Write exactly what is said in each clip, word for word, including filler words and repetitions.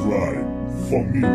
subscribe for me.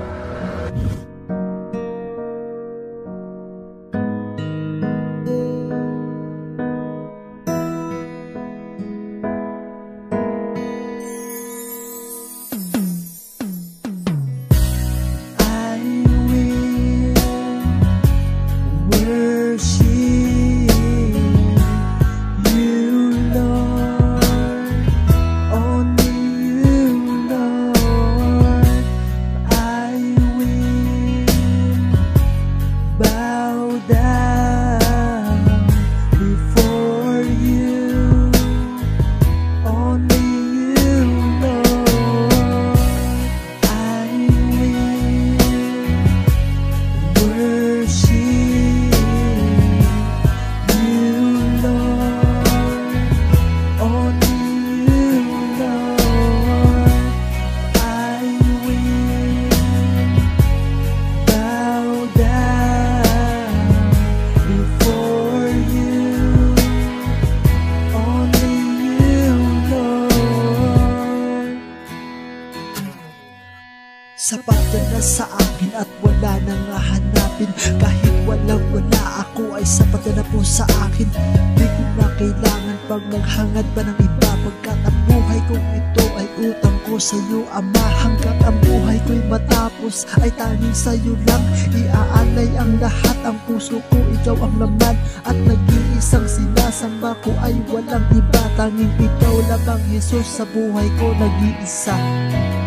Sapat ka na sa akin at wala nang hahanapin. Kahit walang wala, ako ay sapat ka na po sa akin. Di ko na kailangan pag naghangad pa ng iba, pagkat ang buhay kong ito ay utang ko sa'yo, Ama. Hanggat ang buhay ko'y matapos ay tanging sa'yo lang iaalay ang lahat. Ang puso ko, ikaw ang laman, at nag-iisang sinasamba ko ay walang iba. Tanging ikaw lamang, Jesus, sa buhay ko nag-iisa.